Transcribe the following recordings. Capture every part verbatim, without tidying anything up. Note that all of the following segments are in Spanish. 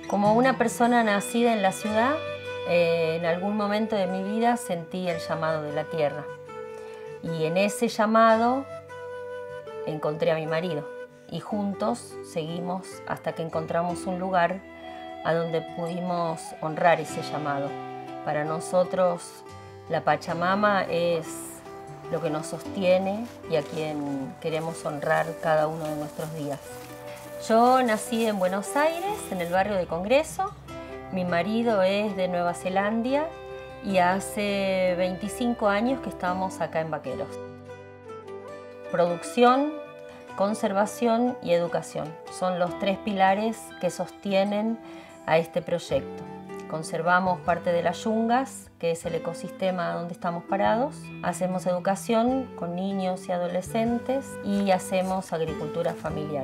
Como una persona nacida en la ciudad, eh, en algún momento de mi vida sentí el llamado de la tierra. Y en ese llamado encontré a mi marido. Y juntos seguimos hasta que encontramos un lugar a donde pudimos honrar ese llamado. Para nosotros, la Pachamama es lo que nos sostiene y a quien queremos honrar cada uno de nuestros días. Yo nací en Buenos Aires, en el barrio de Congreso. Mi marido es de Nueva Zelanda y hace veinticinco años que estamos acá en Vaqueros. Producción, conservación y educación son los tres pilares que sostienen a este proyecto. Conservamos parte de las yungas, que es el ecosistema donde estamos parados. Hacemos educación con niños y adolescentes y hacemos agricultura familiar.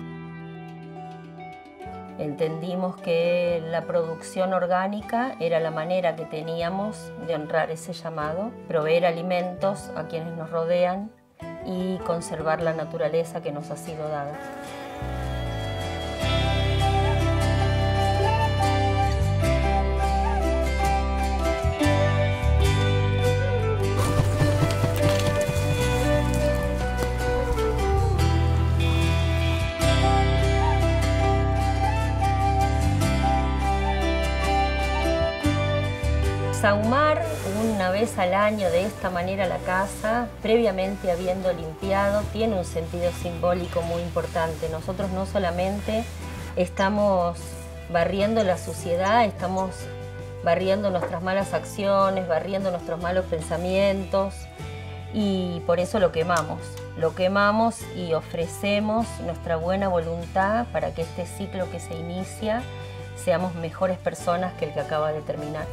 Entendimos que la producción orgánica era la manera que teníamos de honrar ese llamado, proveer alimentos a quienes nos rodean y conservar la naturaleza que nos ha sido dada. Sahumar una vez al año de esta manera la casa, previamente habiendo limpiado, tiene un sentido simbólico muy importante. Nosotros no solamente estamos barriendo la suciedad, estamos barriendo nuestras malas acciones, barriendo nuestros malos pensamientos y por eso lo quemamos. Lo quemamos y ofrecemos nuestra buena voluntad para que este ciclo que se inicia seamos mejores personas que el que acaba de terminar.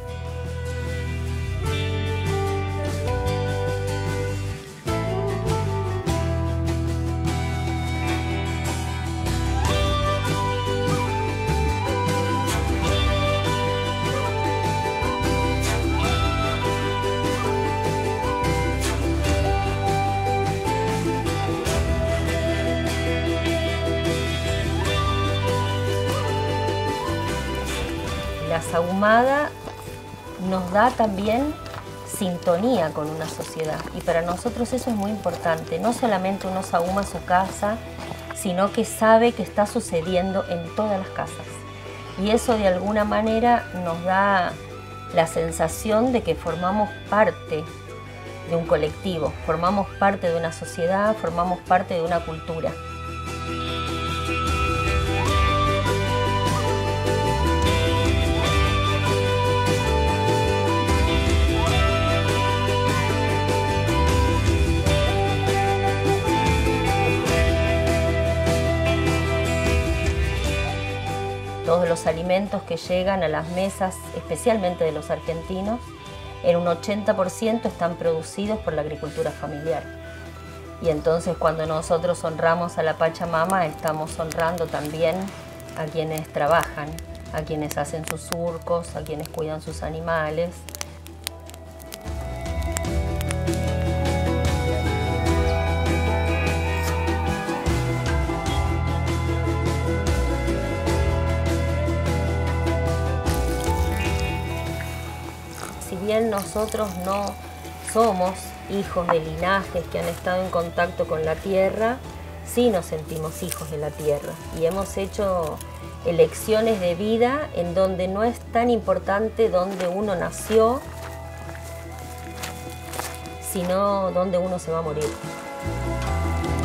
La sahumada nos da también sintonía con una sociedad y para nosotros eso es muy importante. No solamente uno sahuma su casa, sino que sabe que está sucediendo en todas las casas. Y eso de alguna manera nos da la sensación de que formamos parte de un colectivo, formamos parte de una sociedad, formamos parte de una cultura. Todos los alimentos que llegan a las mesas, especialmente de los argentinos, en un ochenta por ciento están producidos por la agricultura familiar. Y entonces cuando nosotros honramos a la Pachamama, estamos honrando también a quienes trabajan, a quienes hacen sus surcos, a quienes cuidan sus animales. Si bien nosotros no somos hijos de linajes que han estado en contacto con la tierra, sí nos sentimos hijos de la tierra y hemos hecho elecciones de vida en donde no es tan importante dónde uno nació, sino dónde uno se va a morir.